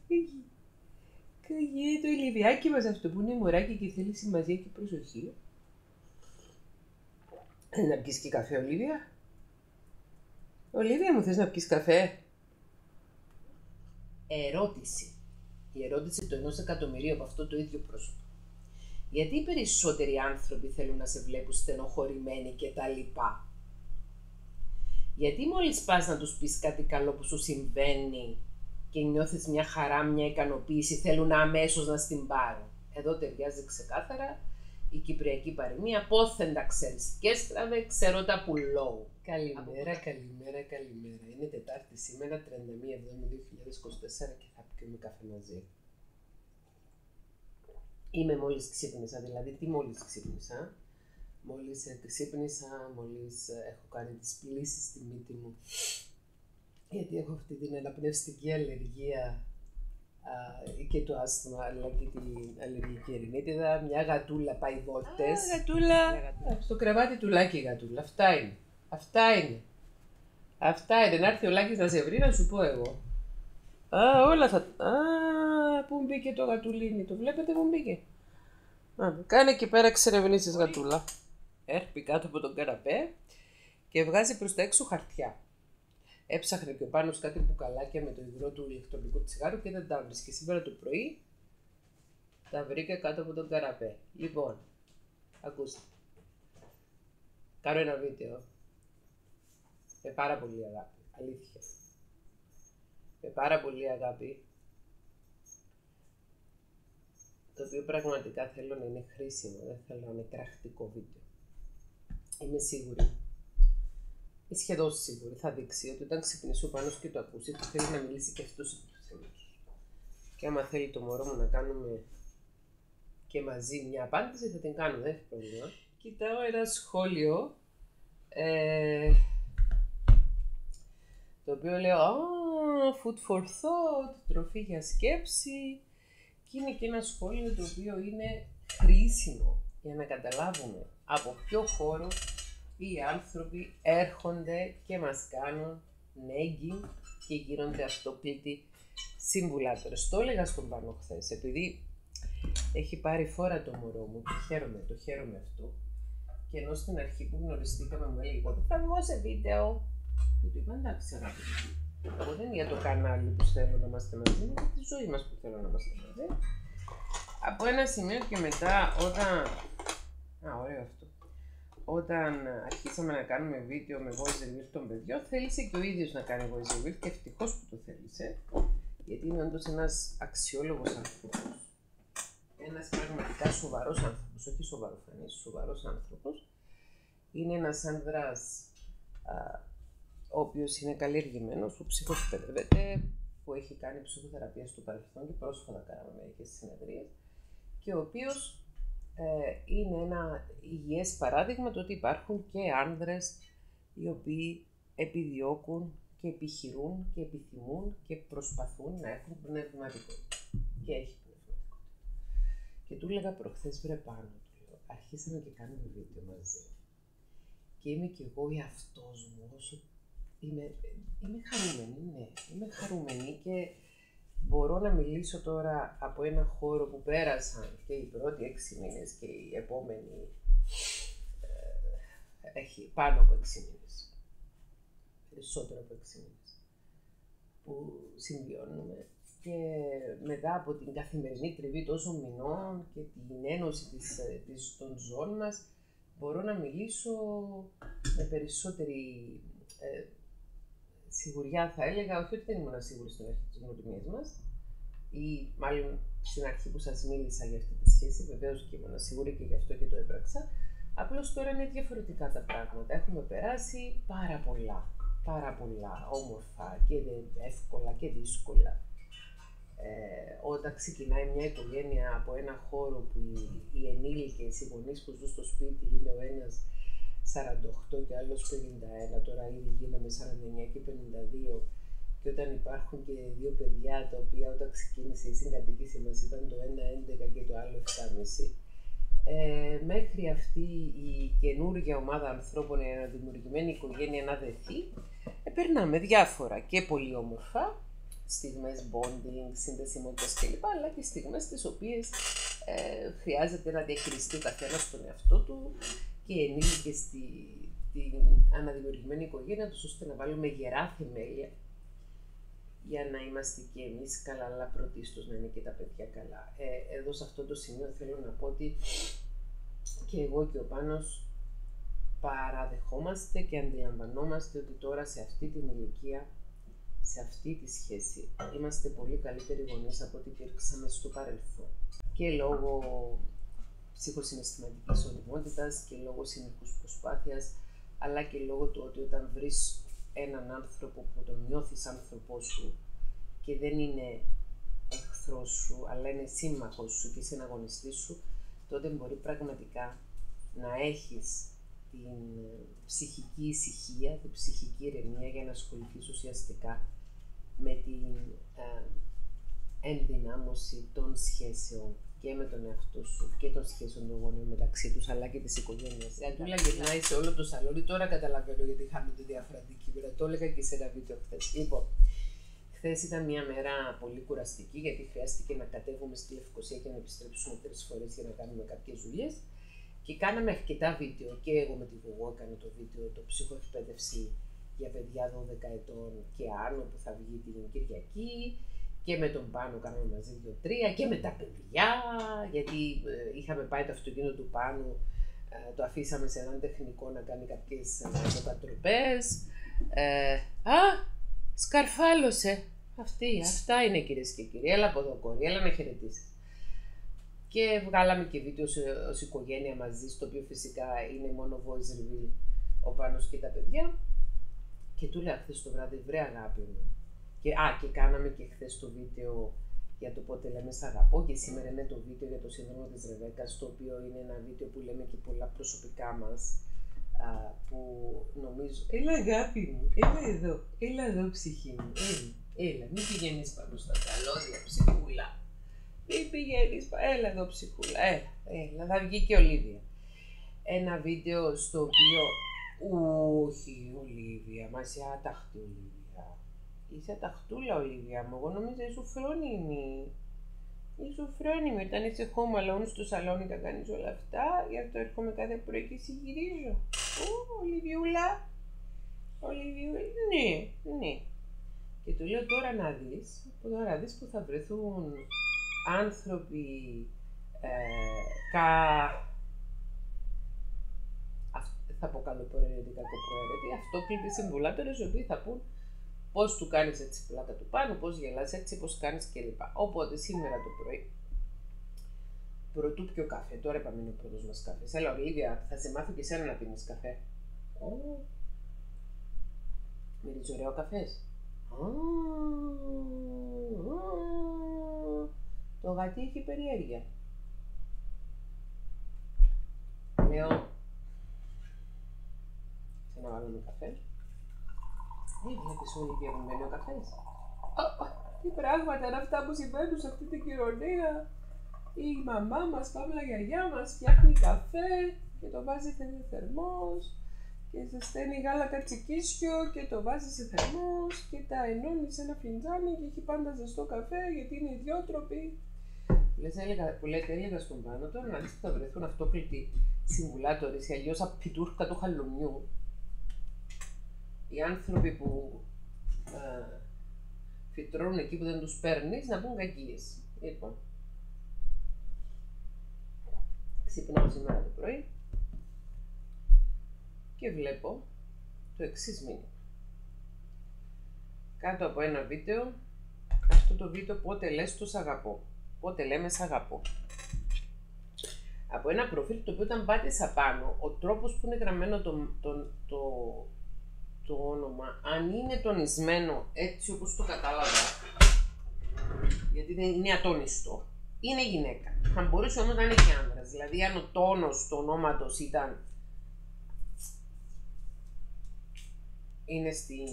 Καγιέ το Ολιβιάκι μας αυτό που είναι μωράκι και θέλει σημασία και προσοχή. Να πιεις και καφέ, Ολίβια? Ολίβια μου, θες να πιεις καφέ? Ερώτηση. Η ερώτηση του 1.000.000 από αυτό το ίδιο πρόσωπο. Γιατί οι περισσότεροι άνθρωποι θέλουν να σε βλέπουν στενοχωρημένοι και τα λοιπά? Γιατί μόλις πας να τους πεις κάτι καλό που σου συμβαίνει και νιώθεις μια χαρά, μια ικανοποίηση, θέλουν αμέσως να στην πάρουν? Εδώ ταιριάζει ξεκάθαρα η κυπριακή παροιμία, πόθεν τα ξέρεις και στραβέ, ξέρω τα πουλώου. Καλημέρα. Είναι Τετάρτη σήμερα, 31/7/2024 και θα πιούμε καφέ μαζί. Είμαι μόλις ξύπνησα, δηλαδή τι μόλις ξύπνησα? Μόλις ξύπνησα, μόλις έχω κάνει τις πλύσεις στη μύτη μου, γιατί έχω αυτή την αναπνευστική αλλεργία και το άσθμα, αλλά και την αλλεργική ερηνίτιδα. Μια γατούλα πάει βόλτες. Γατούλα! Στο κρεβάτι του Λάκη η γατούλα. Αυτά είναι. Να έρθει ο Λάκης να σε βρει, να σου πω εγώ. Όλα θα... πού μπήκε το γατουλίνι, το βλέπετε που μπήκε? Κάνε εκεί πέρα εξερευνήσεις γατούλα. Έρπει κάτω από τον καναπέ και βγάζει προς τα έξω χαρτιά. Έψαχνε και πάνω σε κάτι μπουκαλάκια με το υγρό του ηλεκτρονικού τσιγάρου και δεν τα βρίσκε. Σήμερα το πρωί τα βρήκα κάτω από τον καναπέ. Λοιπόν, ακούστε. Κάνω ένα βίντεο με πάρα πολύ αγάπη. Αλήθεια. Με πάρα πολύ αγάπη. Το οποίο πραγματικά θέλω να είναι χρήσιμο. Δεν θέλω να είναι κραχτικό βίντεο. Είμαι σίγουρη. Σχεδόν σίγουρη θα δείξει ότι όταν ξυπνήσω πάνω και το ακούσει, θα θέλει να μιλήσει και αυτός επιτέλους. Και άμα θέλει το μωρό μου να κάνουμε και μαζί μια απάντηση, θα την κάνω, δεν έχει πρόβλημα. Κοιτάω ένα σχόλιο, το οποίο λέω food for thought, τροφή για σκέψη, και είναι και ένα σχόλιο το οποίο είναι χρήσιμο για να καταλάβουμε από ποιο χώρο οι άνθρωποι έρχονται και μας κάνουν nagging και γίνονται αυτοπλήτοι συμβουλάτορες. Το έλεγα στον Πάνο χθες, επειδή έχει πάρει φόρα το μωρό μου, το χαίρομαι αυτό. Και ενώ στην αρχή που γνωριστήκαμε μου έλεγε ότι θα βγω σε βίντεο. Και του είπα εντάξει αγάπη, εγώ δεν είναι για το κανάλι που θέλω να είμαστε μαζί, είναι για τη ζωή μας που θέλω να είμαστε μαζί. Από ένα σημείο και μετά ωραίο αυτό. Όταν αρχίσαμε να κάνουμε βίντεο με voice reveal των παιδιών, θέλησε και ο ίδιος να κάνει voice reveal και ευτυχώς που το θέλησε, γιατί είναι όντως ένας αξιόλογος άνθρωπος. Ένας πραγματικά σοβαρός άνθρωπος, όχι σοβαροφανής, σοβαρός άνθρωπος. Είναι ένας άνδρας ο οποίος είναι καλλιεργημένος, που ψυχοθεραπεύεται, που έχει κάνει ψυχοθεραπεία στο παρελθόν και πρόσφατα κάναμε μερικές συνεδρίες, και ο οποίος είναι ένα υγιές παράδειγμα του ότι υπάρχουν και άνδρες οι οποίοι επιδιώκουν και επιχειρούν και επιθυμούν και προσπαθούν να έχουν πνευματικότητα. Και έχει πνευματικότητα. Και του έλεγα προχθές, βρε Πάνο, αρχίσαμε και κάνουμε βίντεο μαζί. Και είμαι κι εγώ εαυτός μου, όσο είμαι χαρούμενη, ναι. Είμαι χαρούμενη και μπορώ να μιλήσω τώρα από ένα χώρο που πέρασαν και οι πρώτοι 6 μήνες και οι επόμενοι έχει πάνω από 6 μήνες. Περισσότερο από 6 μήνες που συμβιώνουμε. Και μετά από την καθημερινή τριβή τόσων μηνών και την ένωση των ζώων μας, μπορώ να μιλήσω με περισσότερη σιγουριά, θα έλεγα, όχι ότι δεν ήμουν σίγουρη στην αρχή της γνωριμίας μας, ή μάλλον στην αρχή που σας μίλησα για αυτή τη σχέση, βεβαίως και ήμουν σίγουρη και γι' αυτό και το έπραξα. Απλώς τώρα είναι διαφορετικά τα πράγματα. Έχουμε περάσει πάρα πολλά όμορφα και εύκολα και δύσκολα. Όταν ξεκινάει μια οικογένεια από ένα χώρο που οι ενήλικες, οι γονείς που ζουν στο σπίτι είναι ο ένας 48 και άλλος 51, τώρα ήδη γίναμε 49 και 52, και όταν υπάρχουν και 2 παιδιά τα οποία όταν ξεκίνησε η συγκατοίκηση μας ήταν το ένα 11 και το άλλο 7,5, μέχρι αυτή η καινούργια ομάδα ανθρώπων, η αναδημιουργημένη οικογένεια να δεθεί, περνάμε διάφορα και πολύ όμορφα στιγμές bonding, συνδεσιμότητας κλπ. Αλλά και στιγμές στις οποίες χρειάζεται να διαχειριστεί ο καθένας τον εαυτό του και ενήλικες την αναδημιουργημένη οικογένεια τους, ώστε να βάλουμε γερά θεμέλια για να είμαστε και εμείς καλά, αλλά πρωτίστως να είναι και τα παιδιά καλά. Εδώ σε αυτό το σημείο θέλω να πω ότι και εγώ και ο Πάνος παραδεχόμαστε και αντιλαμβανόμαστε ότι τώρα σε αυτή την ηλικία, σε αυτή τη σχέση, είμαστε πολύ καλύτεροι γονείς από ό,τι υπήρξαμε στο παρελθόν. Και λόγω ψυχοσυναισθηματικής ωριμότητας και λόγω συνεχούς προσπάθειας, αλλά και λόγω του ότι όταν βρεις έναν άνθρωπο που τον νιώθεις άνθρωπό σου και δεν είναι εχθρός σου, αλλά είναι σύμμαχος σου και συναγωνιστής σου, τότε μπορεί πραγματικά να έχεις την ψυχική ησυχία, την ψυχική ηρεμία για να ασχοληθείς ουσιαστικά με την ενδυνάμωση των σχέσεων και με τον εαυτό σου και των σχέσεων των γονέων μεταξύ τους, αλλά και της οικογένειας. Η Αντούλα γυρνάει σε όλο το σαλόνι, τώρα καταλαβαίνω γιατί χάνονται διαφορετική μέρα. Το έλεγα και σε ένα βίντεο χθες. Λοιπόν, χθες ήταν μια μέρα πολύ κουραστική, γιατί χρειάστηκε να κατέβουμε στη Λευκοσία και να επιστρέψουμε 3 φορές για να κάνουμε κάποιες δουλειές. Και κάναμε αρκετά βίντεο, και εγώ με τη Γουγό έκανε το βίντεο, το ψυχοεκπαίδευση για παιδιά 12 ετών και άνω που θα βγει την Κυριακή. Και με τον Πάνο κάναμε μαζί 2-3 και με τα παιδιά, γιατί είχαμε πάει το αυτοκίνητο του Πάνου, το αφήσαμε σε έναν τεχνικό να κάνει κάποιες μετατροπές. Σκαρφάλωσε. Αυτά είναι, κυρίες και κύριοι. Έλα από εδώ, κόρη, έλα να χαιρετήσεις. Και βγάλαμε και βίντεο ως οικογένεια μαζί, στο οποίο φυσικά είναι μόνο voice reveal ο Πάνος και τα παιδιά. Και του λέω χθες το βράδυ, βρε αγάπη μου. Και κάναμε και χθες το βίντεο για το πότε λέμε σ' αγαπώ, και σήμερα είναι το βίντεο για το σύνδρομο της Ρεβέκας, το οποίο είναι ένα βίντεο που λέμε και πολλά προσωπικά μας, που νομίζω... Έλα αγάπη μου, έλα εδώ ψυχή μου, έλα, μην πηγαίνεις πάνω στα καλώδια ψυχούλα, μην πηγαίνεις, έλα εδώ ψυχούλα, έλα, θα βγει και Ολίβια. Ένα βίντεο στο οποίο, όχι Ολίβια, μα είσαι άταχτη Ολίβια. Είσαι αταχτούλα, Ολίβια μου. Εγώ νόμιζα είσαι φρόνιμη. Είσαι φρόνιμη. Όταν είσαι home alone στο σαλόνι θα κάνεις όλα αυτά. Γι' αυτό έρχομαι κάθε πρωί και συγγυρίζω. Ολιβιούλα. Ολιβιούλα. Ναι. Και του λέω τώρα να δεις που θα βρεθούν άνθρωποι θα πω καλοπροαιρετικά κακοπροαιρετοί, αυτόκλητοι συμβουλάτορες, οι οποίοι θα πούν πώς του κάνεις έτσι πλάκα του Πάνου, πώς γελάς έτσι, πώς κάνεις κλπ. Οπότε σήμερα το πρωί, πρωτού πιω καφέ, τώρα επαμείνει ο πρώτος μας καφές. Έλα Ολίβια, θα σε μάθω και εσένα να πίνεις καφέ. Μυρίζει ωραίο καφές. Το γατί έχει περιέργεια. Λέω, ξαναβάλουμε καφέ. Βλέπεις Ολίβια που μένει ο καφές. Τι πράγματα είναι αυτά που συμβαίνουν σε αυτή την κοινωνία. Η μαμά μας, παύλα γιαγιά μας, φτιάχνει καφέ και το βάζει σε θερμός και ζεσταίνει γάλα κατσικίσιο και το βάζει σε θερμός και τα ενώνει σε ένα φιντζάνι και έχει πάντα ζεστό καφέ γιατί είναι ιδιότροποι. Που λέτε, έλεγα στον Πάνο, τώρα να δεις που θα βρεθούν αυτόκλητοι συμβουλάτορες ή αλλιώς απειτούρκα του χαλουμιού. Οι άνθρωποι που φυτρώνουν εκεί που δεν τους παίρνεις να πούν κακίες. Λοιπόν, ξυπνάω σήμερα το πρωί και βλέπω το εξής μήνυμα. Κάτω από ένα βίντεο, αυτό το βίντεο πότε λες το σ' αγαπώ. Πότε λέμε σ' αγαπώ. Από ένα προφίλ το οποίο όταν πάτησα πάνω, ο τρόπος που είναι γραμμένο το όνομα, αν είναι τονισμένο έτσι όπως το κατάλαβα, γιατί δεν είναι ατόνιστο, είναι γυναίκα. Θα μπορούσε όμως να είναι και άνδρας. Δηλαδή αν ο τόνος του ονόματος είναι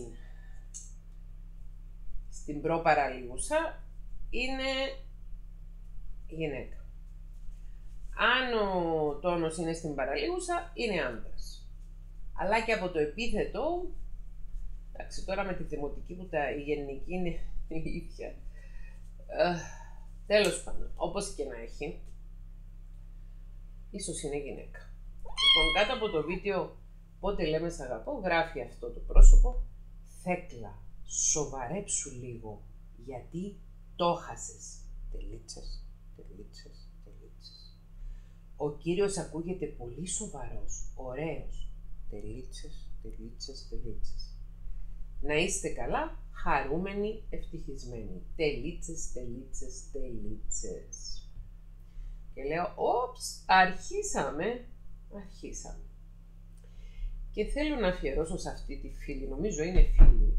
στην προπαραλίγουσα, είναι γυναίκα. Αν ο τόνος είναι στην παραλίγουσα, είναι άνδρας. Αλλά και από το επίθετο, εντάξει, τώρα με τη δημοτική που η γενική είναι η ίδια. Τέλος πάντων, όπως και να έχει, ίσως είναι γυναίκα. Λοιπόν, κάτω από το βίντεο «Πότε λέμε σ' αγαπώ» γράφει αυτό το πρόσωπο: «Θέκλα, σοβαρέψου λίγο, γιατί το χάσες». Τελίτσες, τελίτσες, τελίτσες. Ο κύριος ακούγεται πολύ σοβαρός, ωραίος. Τελίτσες, τελίτσες, τελίτσες. Να είστε καλά, χαρούμενοι, ευτυχισμένοι. Τελίτσες, τελίτσες, τελίτσες. Και λέω, αρχίσαμε. Και θέλω να αφιερώσω σε αυτή τη φίλη, νομίζω είναι φίλη,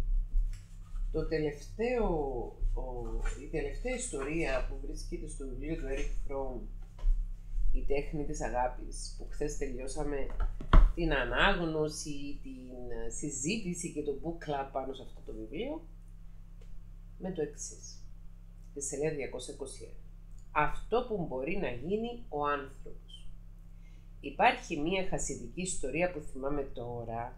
η τελευταία ιστορία που βρίσκεται στο βιβλίο του Eric Fromm, «Η τέχνη της αγάπης», που χθες τελειώσαμε την ανάγνωση, την συζήτηση και το book club πάνω σε αυτό το βιβλίο, με το εξής, στη σελίδα 221. Αυτό που μπορεί να γίνει ο άνθρωπος. Υπάρχει μία χασιδική ιστορία που θυμάμαι τώρα.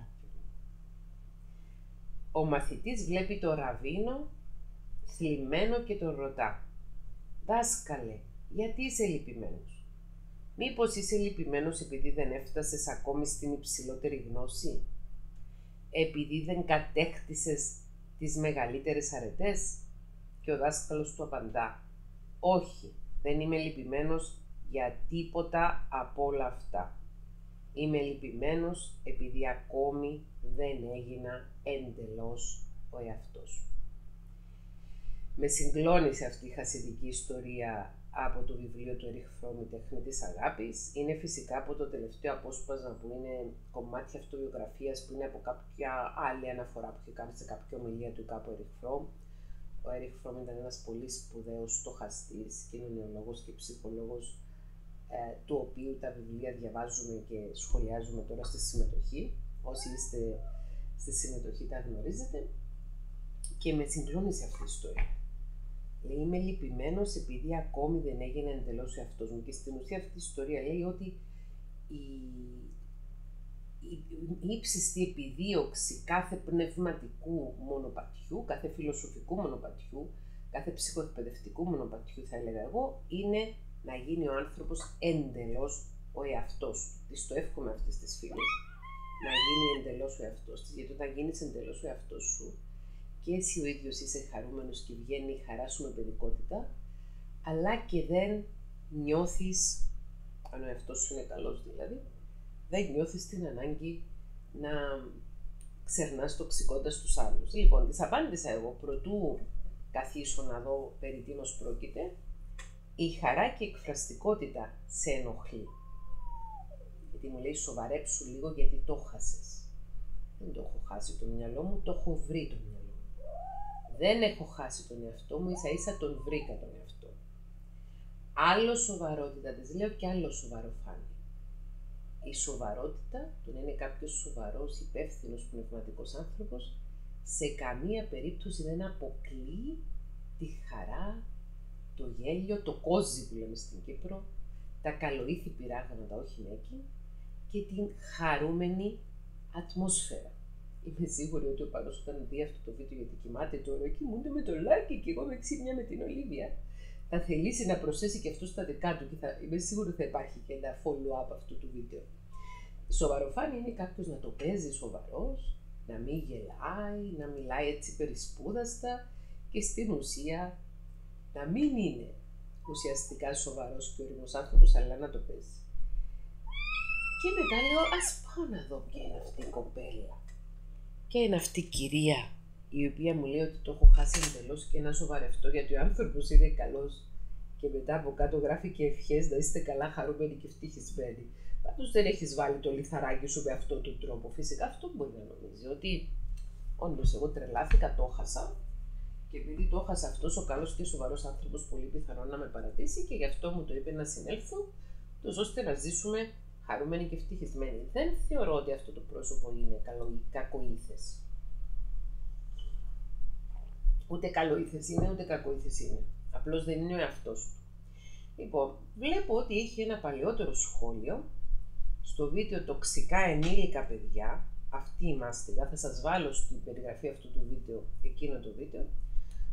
Ο μαθητής βλέπει το ραβίνο θλιμμένο και τον ρωτά: «Δάσκαλε, γιατί είσαι λυπημένος? Μήπως είσαι λυπημένος επειδή δεν έφτασες ακόμη στην υψηλότερη γνώση? Επειδή δεν κατέκτησες τις μεγαλύτερες αρετές?» Και ο δάσκαλος του απαντά: «Όχι, δεν είμαι λυπημένος για τίποτα από όλα αυτά. Είμαι λυπημένος επειδή ακόμη δεν έγινα εντελώς ο εαυτός σου». Με συγκλώνησε αυτή η χασιδική ιστορία από το βιβλίο του Eric Fromm, «Η τέχνη της αγάπης». Είναι φυσικά από το τελευταίο απόσπασμα, που είναι κομμάτια αυτοβιογραφίας, που είναι από κάποια άλλη αναφορά που είχε κάνει σε κάποια ομιλία του κάπου Eric Fromm. Ο Eric Fromm ήταν ένας πολύ σπουδαίος στοχαστής, κοινωνιολόγος και ψυχολόγος, του οποίου τα βιβλία διαβάζουμε και σχολιάζουμε τώρα στη συμμετοχή. Όσοι είστε στη συμμετοχή τα γνωρίζετε. Και με συγκλώνησε αυτή η ιστορία. Λέει, είμαι λυπημένος επειδή ακόμη δεν έγινε εντελώς ο εαυτός μου. Και στην ουσία αυτή η ιστορία λέει ότι η ύψιστη επιδίωξη κάθε πνευματικού μονοπατιού, κάθε φιλοσοφικού μονοπατιού, κάθε ψυχοεκπαιδευτικού μονοπατιού, θα έλεγα εγώ, είναι να γίνει ο άνθρωπος εντελώς ο εαυτός του. Της το εύχομαι αυτές τις φίλες, να γίνει εντελώς ο εαυτός της, γιατί όταν γίνεις εντελώς ο εαυτός σου και εσύ ο ίδιος είσαι χαρούμενος και βγαίνει η χαρά σου με παιδικότητα, αλλά και δεν νιώθεις, αν ο εαυτός σου είναι καλός δηλαδή, δεν νιώθεις την ανάγκη να ξερνάς τοξικώντας τους άλλους. Λοιπόν, της απάντησα εγώ, προτού καθίσω να δω περί τίνος πρόκειται. Η χαρά και η εκφραστικότητα σε ενοχλεί. Γιατί μου λέει, σοβαρέψου λίγο γιατί το χάσες. Δεν το έχω χάσει το μυαλό μου, το έχω βρει το μυαλό μου. Δεν έχω χάσει τον εαυτό μου, ίσα ίσα τον βρήκα τον εαυτό μου. Άλλο σοβαρότητα της λέω και άλλο σοβαρό φάνη. Η σοβαρότητα, το να είναι κάποιος σοβαρός, υπεύθυνος, πνευματικός άνθρωπος, σε καμία περίπτωση δεν αποκλείει τη χαρά, το γέλιο, το κόζι που λέμε στην Κύπρο, τα καλοήθη πειράγματα, όχι νέκι, και την χαρούμενη ατμόσφαιρα. Είμαι σίγουρη ότι ο Πάνος όταν δει αυτό το βίντεο, γιατί κοιμάται τώρα, κοιμούνται με το Λάκη και εγώ με ξύπνια με την Ολίβια, θα θελήσει να προσθέσει και αυτό στα δικά του και είμαι σίγουρη ότι θα υπάρχει και ένα follow-up αυτού του βίντεο. Σοβαροφάνη είναι κάποιος να το παίζει σοβαρός, να μην γελάει, να μιλάει έτσι περισπούδαστα και στην ουσία να μην είναι ουσιαστικά σοβαρός και όριμος άνθρωπος, αλλά να το παίζει. Και μετά λέω, ας πάω να δω ποια είναι αυτή η κοπέλα. Και είναι αυτή η κυρία, η οποία μου λέει ότι το έχω χάσει εντελώς και να σοβαρευτώ, γιατί ο άνθρωπος είναι καλός. Και μετά από κάτω γράφει και ευχές να είστε καλά, χαρούμενοι και ευτυχισμένοι. Πάντως δεν έχεις βάλει το λιθαράκι σου με αυτόν τον τρόπο. Φυσικά αυτό μπορεί να νομίζει, ότι όντως εγώ τρελάθηκα, το χάσα. Και επειδή το έχασα, αυτός ο καλός και σοβαρός άνθρωπος πολύ πιθανόν να με παρατήσει και γι' αυτό μου το είπε να συνέλθω, τόσο ώστε να ζήσουμε χαρούμενοι και ευτυχισμένοι. Δεν θεωρώ ότι αυτό το πρόσωπο είναι κακοήθες. Ούτε καλοήθες είναι, ούτε κακοήθες είναι. Απλώς δεν είναι ο εαυτός του. Λοιπόν, βλέπω ότι έχει ένα παλαιότερο σχόλιο στο βίντεο «Τοξικά ενήλικα παιδιά». Αυτή η μάστιγα, θα σας βάλω στην περιγραφή αυτού του βίντεο εκείνο το βίντεο,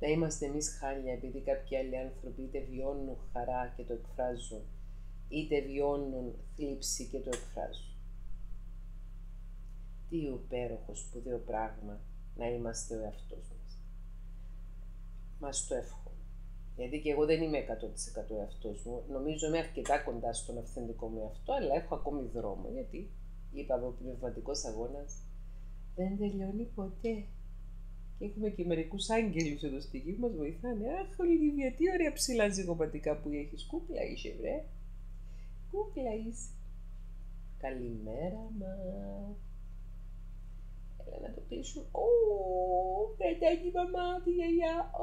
να είμαστε εμείς χάλια επειδή κάποιοι άλλοι άνθρωποι είτε βιώνουν χαρά και το εκφράζουν, είτε βιώνουν θλίψη και το εκφράζουν. Τι υπέροχο σπουδαίο πράγμα να είμαστε ο εαυτός μας. Μας το εύχομαι. Γιατί και εγώ δεν είμαι 100% εαυτός μου. Νομίζω είμαι αρκετά κοντά στον αυθεντικό μου εαυτό, αλλά έχω ακόμη δρόμο. Γιατί, είπαμε, ο πνευματικός αγώνας δεν τελειώνει ποτέ. Και έχουμε και μερικούς άγγελους εδώ στη γη που μας βοηθάνε. Αχ, Ολιβία, τι ωραία ψηλά ζυγοπατικά που έχεις. Κούκλα είσαι, βρε. Κούκλα είσαι. Καλημέρα μας. Έλα να το κλείσουμε. Παιδάκι μαμά, τη γιαγιά.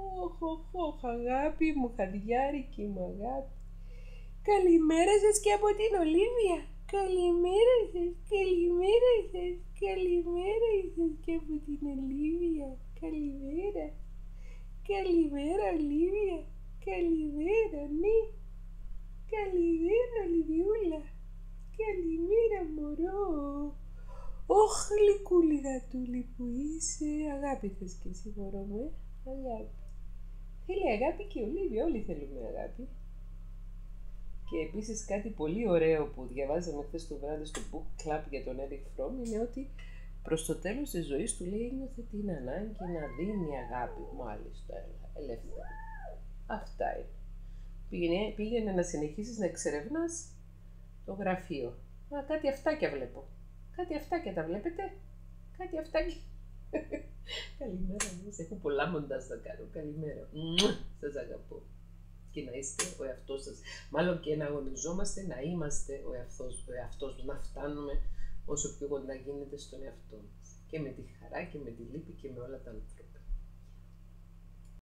Αγάπη μου, χαδιάρικη μου αγάπη. Καλημέρα σας και από την Ολίβια. Καλημέρα σας, καλημέρα σας, καλημέρα σας και από την Ολίβια. Καλημέρα. Καλημέρα Ολίβια. Καλημέρα, ναι. Καλημέρα Ολιβιούλα. Καλημέρα μωρό. Ωχ, γλυκούλη γατούλη που είσαι. Αγάπη θες και εσύ μωρό μου, αγάπη. Θέλει αγάπη και Ολίβια, όλοι θέλουμε αγάπη. Και επίσης κάτι πολύ ωραίο που διαβάζαμε χθες το βράδυ στο book club για τον Eric Fromm είναι ότι προς το τέλος της ζωής του λέει ένιωθε την ανάγκη να δίνει αγάπη. Μάλιστα, ελεύθερα. Αυτά είναι. Πήγαινε να συνεχίσεις να εξερευνάς το γραφείο. Κάτι αυτάκια βλέπω. Κάτι αυτάκια τα βλέπετε. Κάτι αυτάκια. Καλημέρα μου. Έχω πολλά μοντάζ να κάνω. Καλημέρα. Σας αγαπώ. Και να είστε ο εαυτός σας. Μάλλον και να αγωνιζόμαστε να είμαστε ο εαυτός μας. Να φτάνουμε όσο πιο κοντά γίνεται στον εαυτό μας. Και με τη χαρά και με τη λύπη και με όλα τα ανθρώπινα.